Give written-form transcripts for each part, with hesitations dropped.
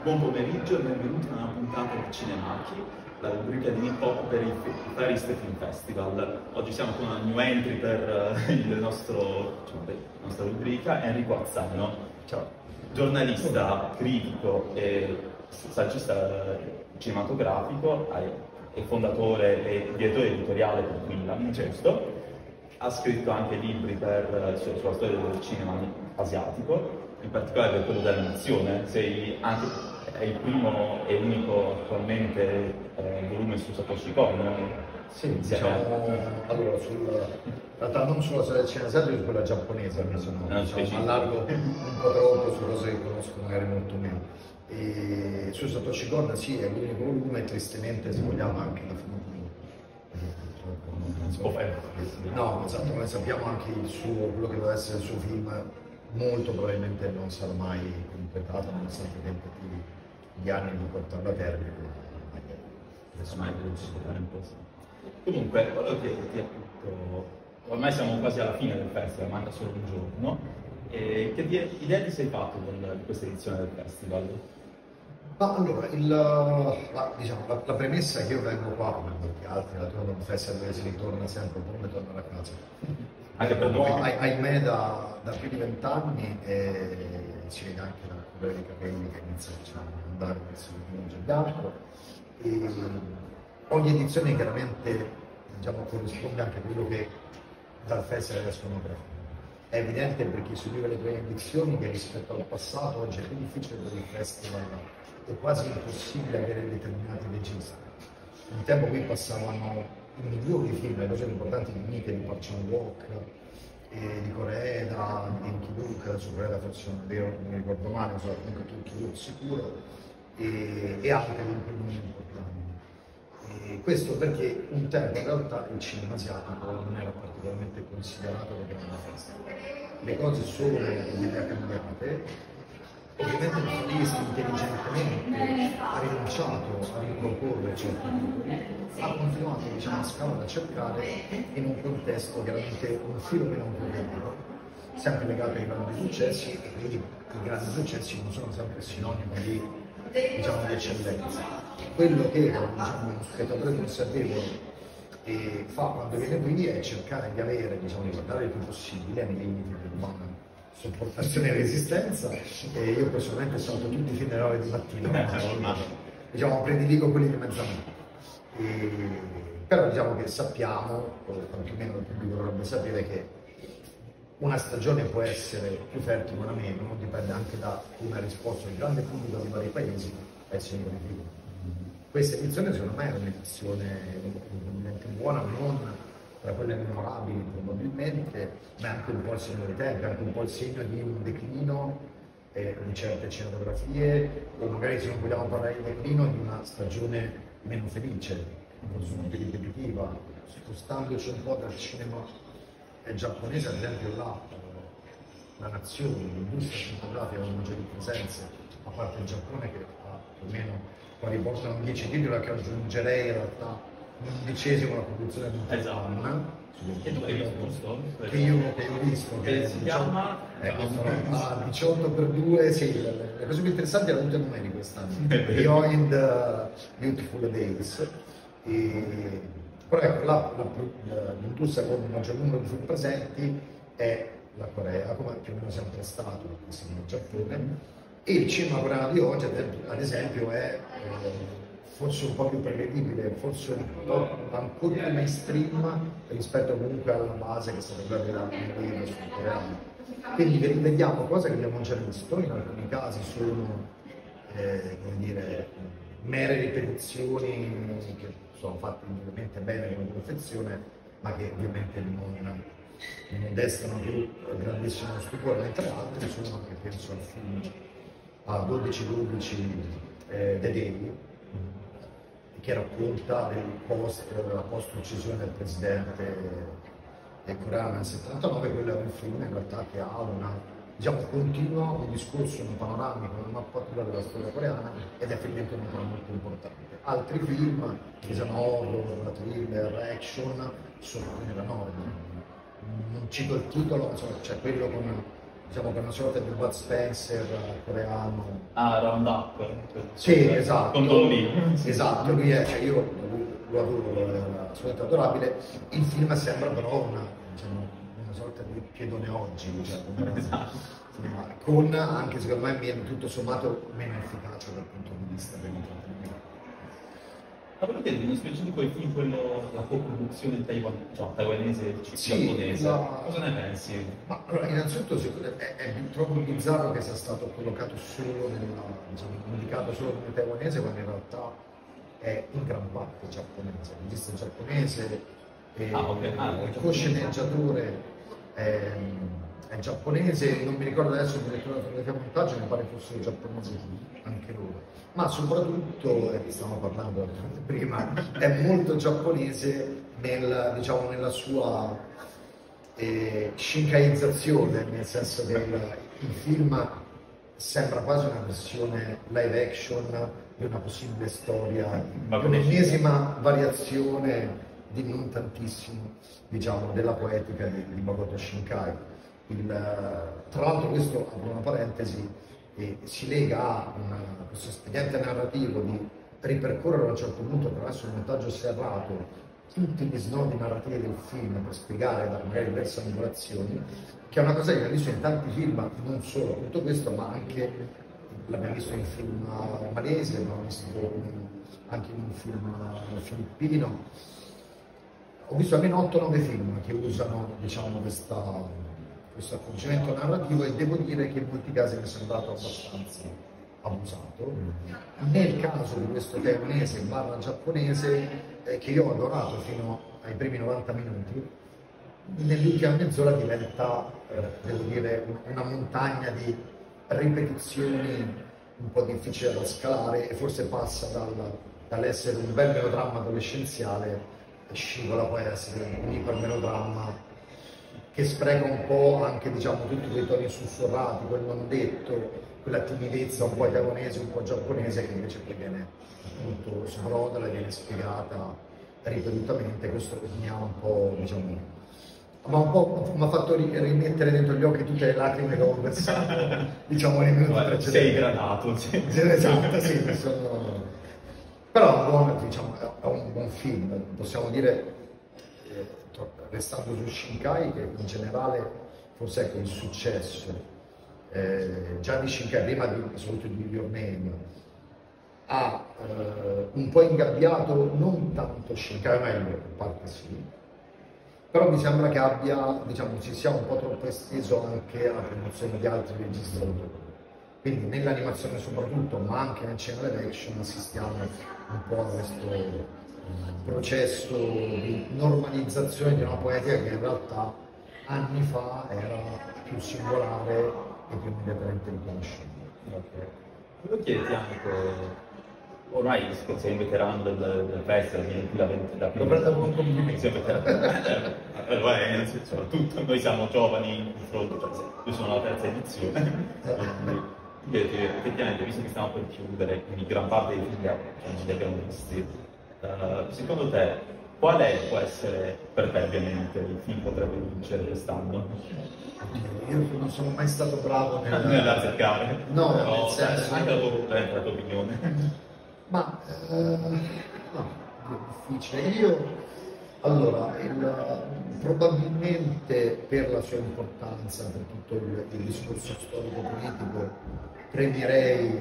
Buon pomeriggio e benvenuti a una puntata di Cinemachi, la rubrica di hip hop per il Feriste Film Festival. Oggi siamo con una new entry per la nostra rubrica, Enrico Azzano. Ciao. Giornalista, critico e saggista cinematografico e fondatore e direttore editoriale per Quillam, giusto? Ha scritto anche libri sulla storia del cinema asiatico, in particolare per quello dell'animazione. È il primo e unico attualmente volume su Satoshi Kon. Sì, diciamo, allora, in realtà non sulla storia del cinema asiatico, su quella giapponese, mi sono allargo un po' troppo su cose che conosco magari molto meno. E su Satoshi Kon sì, è l'unico volume, tristemente se vogliamo anche la finito. No, esatto, come sappiamo anche quello che deve essere il suo film molto probabilmente non sarà mai completato, nonostante i tentativi di anni di portarlo a termine. Adesso mai Comunque, ormai siamo quasi alla fine del festival, manca solo un giorno. E che idea ti sei fatto di questa edizione del festival? Ma allora, la premessa è che io vengo qua, perché altri la trovano un festival dove si ritorna sempre, un po' come tornare a casa. Anche per noi. Ahimè da più di 20 anni e si vede anche dal colore dei capelli che inizia ad andare verso il grigio bianco. E ogni edizione chiaramente corrisponde anche a quello che dal festival escono fuori. È evidente per chi seguiva le prime edizioni che rispetto al passato oggi è più difficile per il festival, è quasi impossibile avere determinati registi. Un tempo qui passavano i migliori film, le cose importanti di Mieke, di Park Chan-wook, di Koreeda, di Enki-Duk, su Koreeda forse non è vero, non mi ricordo male, ma comunque Enki-Duk sicuro, e altri film importanti. E questo perché un tempo in realtà il cinema asiatico non era particolarmente considerato come una festa. Le cose sono cambiate. Ovviamente il Feriste intelligentemente ha rinunciato a riproporre certi titoli, ha continuato a scalare, a cercare in un contesto chiaramente un filo meno politico, sempre legato ai grandi successi, e quindi i grandi successi non sono sempre sinonimo di eccellenza. Quello che uno spettatore consapevole fa quando viene qui è cercare di avere, di guardare il più possibile nei limiti dell'umana sopportazione e resistenza, e io personalmente salto tutti i film alle 9 di mattina, prediligo quelli di mezzanotte. Però che sappiamo, o quantomeno il pubblico dovrebbe sapere, che una stagione può essere più fertile o una meno, dipende anche da come ha risposto il grande pubblico di vari paesi ai singoli film. Questa edizione secondo me è un'edizione evidentemente buona, non tra quelle memorabili probabilmente, ma anche un po' il segno dei tempi, anche un po' il segno di un declino di certe scenografie, o magari, se non vogliamo parlare di declino, di una stagione meno felice, forse un po' più ripetitiva, spostandoci un po' dal cinema giapponese. Ad esempio la nazione, l'industria cinematografica con maggiori presenze, a parte il Giappone che ha più o meno, qua riportano 10 titoli, che aggiungerei in realtà l'11ª la produzione di un film che tu hai visto? Che io ho visto, che si chiama 18x2, sì, le cose più interessanti erano tutte numeri quest'anno, Beyond Beautiful Days, però ecco, l'industria con il maggior numero di film presenti è la Corea, come più o meno sempre stato il Giappone, e il cinema coreano di oggi ad esempio è forse un po' più prevedibile, forse un po' ancora più mainstream rispetto comunque alla base che è stata quella della sudcoreana. Quindi rivediamo cose che abbiamo già visto, in alcuni casi sono mere ripetizioni che sono fatte ovviamente bene come perfezione, ma che ovviamente non destano più grandissimo stupore, mentre altri sono, che penso al film a 12-12 The Day, che racconta la post-uccisione del presidente coreano nel 79. Quello è un film in realtà che ha continua un discorso, un panoramico, una mappatura della storia coreana, ed è effettivamente un tema molto importante. Altri film, che sono horror, thriller, action, sono nella norma. Non cito il titolo, c'è quello con diciamo che è una sorta di Bud Spencer coreano. Ah, Roundup. Sì, esatto. Con Don Lee. Esatto, lui è, cioè io lo adoro, è assolutamente adorabile. Il film sembra però diciamo, una sorta di Piedone oggi, cioè, Esatto. con anche secondo me tutto sommato meno efficace dal punto di vista dell'intrattenimento. Ma volevo chiederti, nello specifico il film, quello, la co-produzione taiwanese Sì, giapponese, cosa ne pensi? ma allora, innanzitutto è troppo bizzarro che sia stato collocato solo diciamo, indicato solo come taiwanese, quando in realtà è in gran parte giapponese, il regista è giapponese, il co-sceneggiatore è giapponese, non mi ricordo adesso il direttore della fotografia e montaggio, mi pare fossero giapponesi anche loro, ma soprattutto, stavamo parlando prima, è molto giapponese diciamo, nella sua shinkaizzazione, nel senso che il film sembra quasi una versione live action di una possibile storia, l'ennesima variazione di non tantissimo, diciamo, della poetica di Makoto Shinkai. Tra l'altro questo, apro una parentesi, si lega a questo espediente narrativo di ripercorrere a un certo punto attraverso il montaggio serrato tutti gli snodi narrativi del film per spiegare magari diverse angolazioni, che è una cosa che abbiamo visto in tanti film, non solo appunto questo, ma anche l'abbiamo visto in film malesi, l'abbiamo visto anche in un film filippino. Ho visto almeno 8-9 film che usano, diciamo, questo accorgimento narrativo e devo dire che in molti casi mi è sembrato abbastanza abusato. Nel caso di questo taiwanese barra giapponese, che io ho adorato fino ai primi 90 minuti, nell'ultima mezz'ora diventa, devo dire, una montagna di ripetizioni un po' difficile da scalare e forse passa dall'essere un bel melodramma adolescenziale e scivola poi a essere un ipermelodramma che spreca un po' anche, diciamo, tutti quei toni sussurrati, quel non detto, quella timidezza un po' taiwanese, un po' giapponese, che invece poi viene appunto sbrodola e viene spiegata ripetutamente. Questo mi ha un po', diciamo, mi ha fatto rimettere dentro gli occhi tutte le lacrime che ho versato, diciamo, nei minuti precedenti. Sei gradato, sì. Esatto, sì, però diciamo, è un buon film, possiamo dire, restando su Shinkai, che in generale forse ecco il successo già di Shinkai, prima soprattutto di Your Name, ha un po' ingabbiato non tanto Shinkai, meglio, in parte sì, però mi sembra che abbia, diciamo, si sia un po' troppo esteso anche alla promozione di altri registi d'autore. Quindi nell'animazione soprattutto, ma anche nel cinema live action assistiamo un po' a questo processo di normalizzazione di una poetica che in realtà anni fa era più singolare e più immediatamente riconoscibile. Okay. Volevo chiederti anche, ormai sei un veterano del festival, vieni qui da Lo prendo come un complimento. Sei un veterano. Lo è, soprattutto noi siamo giovani in confronto, io sono alla terza edizione. Effettivamente, visto che stiamo per chiudere, quindi gran parte dei film non li abbiamo visti, secondo te può essere per te ovviamente il film potrebbe vincere quest'anno? Io non sono mai stato bravo nell'azzeccare. No, però, nel senso... anche la tua opinione. Ma no, è difficile. Allora, probabilmente per la sua importanza, per tutto il discorso storico-politico, premierei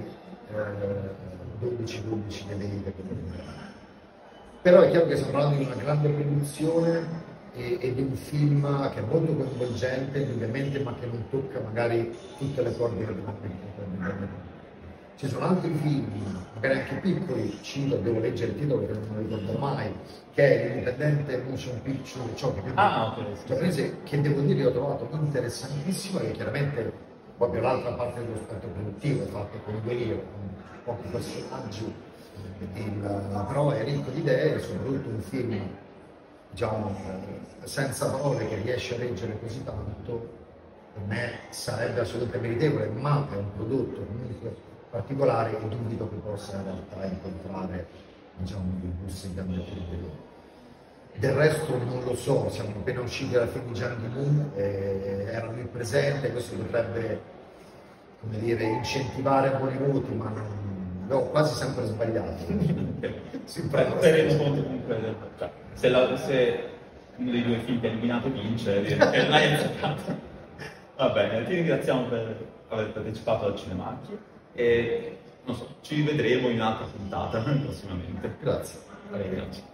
12-12 delle idee. Però è chiaro che stiamo parlando di una grande produzione e di un film che è molto coinvolgente, indubbiamente, ma che non tocca magari tutte le corde del mondo. Ci sono altri film, magari anche piccoli, cito, devo leggere il titolo perché non me lo ricordo mai, che è l'Independente Motion Picture giapponese, che devo dire ho trovato interessantissimo e chiaramente proprio l'altra parte dello spettro produttivo è fatto con delirio, con pochi personaggi, però è ricco di idee, soprattutto un film, diciamo, senza parole che riesce a reggere così tanto, per me sarebbe assolutamente meritevole, ma è un prodotto comunque particolare e dubito che possa in realtà incontrare, diciamo, i gusti di pubblico. Del resto non lo so, siamo appena usciti dalla fine di Giang Moon, erano in presente, questo dovrebbe, come dire, incentivare buoni voti, ma ho quasi sempre sbagliato. Terremo conto comunque, cioè, se uno dei due film che è eliminato vince, l'hai azzeccato. Va bene, ti ringraziamo per aver partecipato al Cinemacchio e non so, ci rivedremo in un'altra puntata prossimamente. Grazie. Grazie.